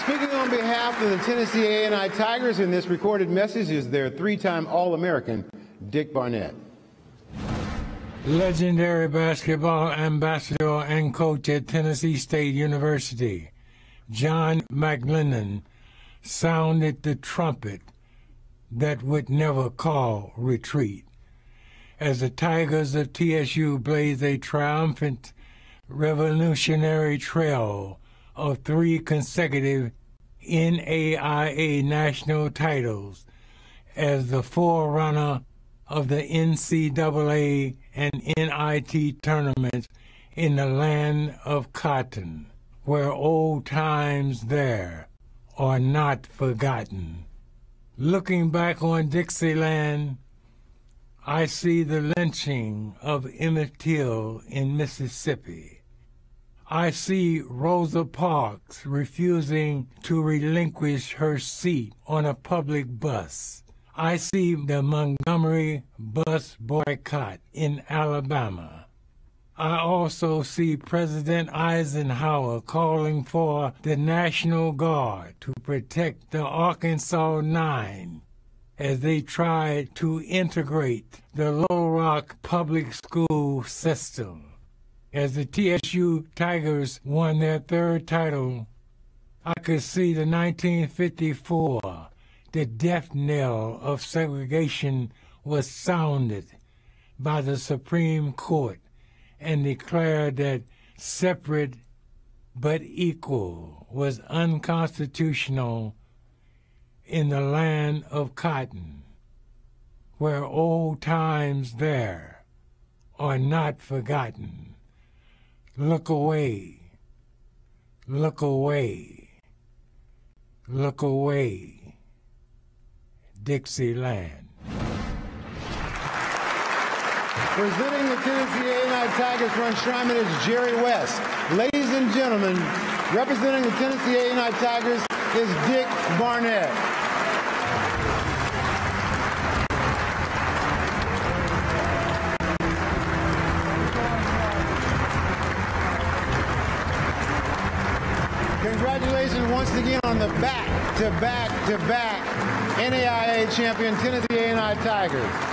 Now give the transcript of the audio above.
Speaking on behalf of the Tennessee A&I Tigers, in this recorded message is their three-time All-American, Dick Barnett. Legendary basketball ambassador and coach at Tennessee State University, John McLennan, sounded the trumpet that would never call retreat. As the Tigers of TSU blaze a triumphant revolutionary trail of 3 consecutive NAIA national titles as the forerunner of the NCAA and NIT tournaments in the land of cotton, where old times there are not forgotten. Looking back on Dixieland, I see the lynching of Emmett Till in Mississippi. I see Rosa Parks refusing to relinquish her seat on a public bus. I see the Montgomery bus boycott in Alabama. I also see President Eisenhower calling for the National Guard to protect the Arkansas Nine as they try to integrate the Little Rock public school system. As the TSU Tigers won their 3rd title, I could see the 1954, the death knell of segregation was sounded by the Supreme Court and declared that separate but equal was unconstitutional in the land of cotton, where old times there are not forgotten. Look away, look away, look away, Dixieland. Presenting the Tennessee A&I Tigers for Enshrinement is Jerry West. Ladies and gentlemen, representing the Tennessee A&I Tigers is Dick Barnett. Congratulations once again on the back-to-back-to-back NAIA champion Tennessee A&I Tigers.